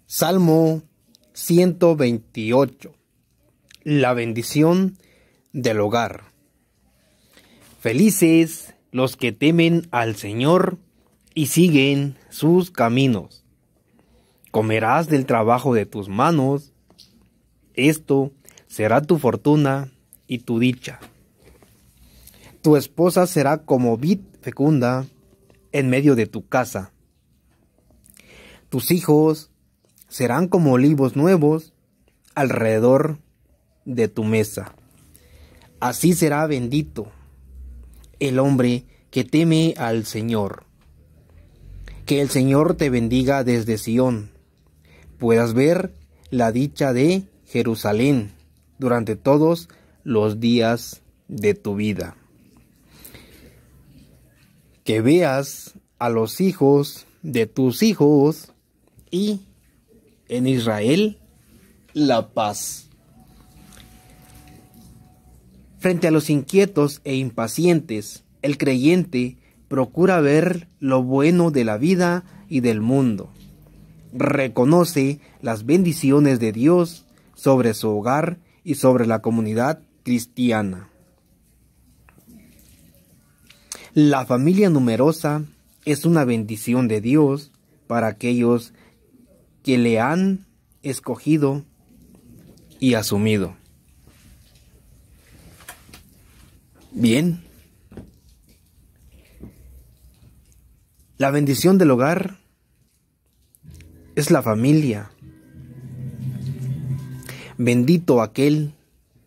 Salmo 128. La bendición del hogar. Felices los que temen al Señor y siguen sus caminos. Comerás del trabajo de tus manos. Esto será tu fortuna y tu dicha. Tu esposa será como vid fecunda en medio de tu casa. Tus hijos serán como olivos nuevos alrededor de tu mesa. Así será bendito el hombre que teme al Señor. Que el Señor te bendiga desde Sión. Puedas ver la dicha de Jerusalén durante todos los días de tu vida. Que veas a los hijos de tus hijos y en Israel la paz. Frente a los inquietos e impacientes, el creyente procura ver lo bueno de la vida y del mundo. Reconoce las bendiciones de Dios sobre su hogar y sobre la comunidad cristiana. La familia numerosa es una bendición de Dios para aquellos que le han escogido y asumido. Bien. La bendición del hogar es la familia. Bendito aquel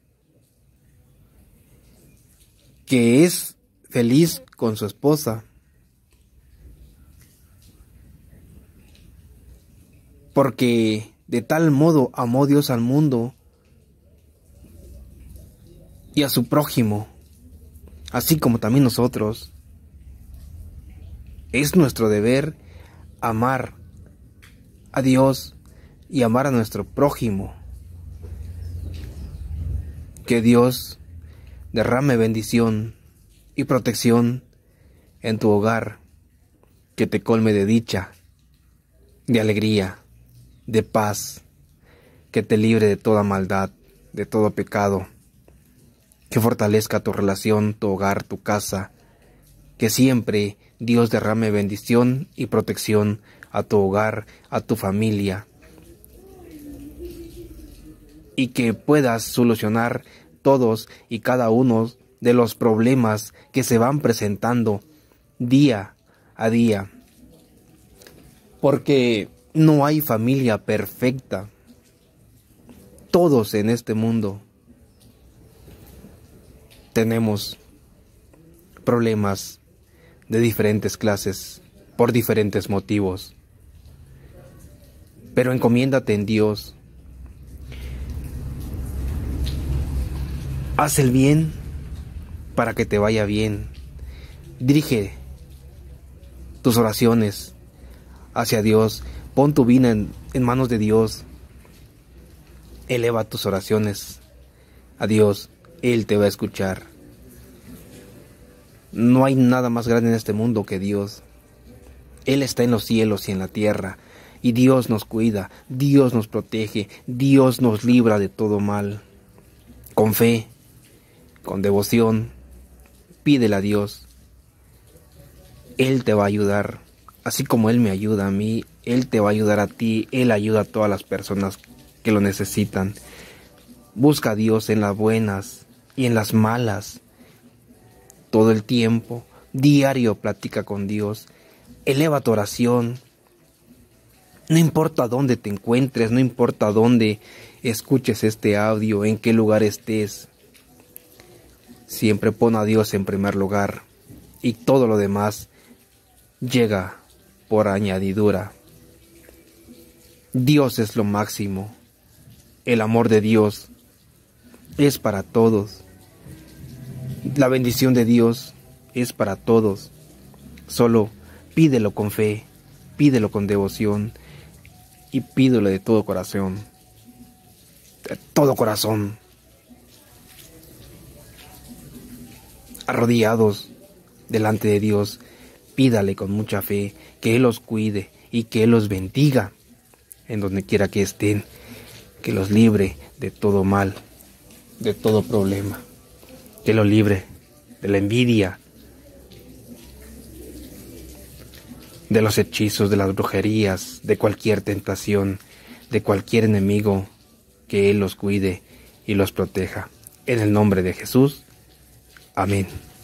que es feliz con su esposa, porque de tal modo amó Dios al mundo y a su prójimo, así como también nosotros. Es nuestro deber amar a Dios y amar a nuestro prójimo. Que Dios derrame bendición y protección en tu hogar, que te colme de dicha, de alegría, de paz, que te libre de toda maldad, de todo pecado, que fortalezca tu relación, tu hogar, tu casa, que siempre Dios derrame bendición y protección a tu hogar, a tu familia, y que puedas solucionar todos y cada uno de los problemas que se van presentando día a día. Porque no hay familia perfecta. Todos en este mundo tenemos problemas de diferentes clases, por diferentes motivos. Pero encomiéndate en Dios. Haz el bien para que te vaya bien. Dirige tus oraciones hacia Dios. Pon tu vida en manos de Dios. Eleva tus oraciones a Dios. Él te va a escuchar. No hay nada más grande en este mundo que Dios. Él está en los cielos y en la tierra. Y Dios nos cuida, Dios nos protege, Dios nos libra de todo mal. Con fe, con devoción, pídele a Dios. Él te va a ayudar. Así como Él me ayuda a mí, Él te va a ayudar a ti. Él ayuda a todas las personas que lo necesitan. Busca a Dios en las buenas y en las malas. Todo el tiempo, diario, platica con Dios. Eleva tu oración. No importa dónde te encuentres, no importa dónde escuches este audio, en qué lugar estés. Siempre pon a Dios en primer lugar y todo lo demás llega por añadidura. Dios es lo máximo. El amor de Dios es para todos. La bendición de Dios es para todos. Solo pídelo con fe, pídelo con devoción y pídelo de todo corazón. De todo corazón. Arrodillados delante de Dios, pídale con mucha fe que Él los cuide y que Él los bendiga en donde quiera que estén, que los libre de todo mal, de todo problema, que los libre de la envidia, de los hechizos, de las brujerías, de cualquier tentación, de cualquier enemigo, que Él los cuide y los proteja. En el nombre de Jesús. Amén.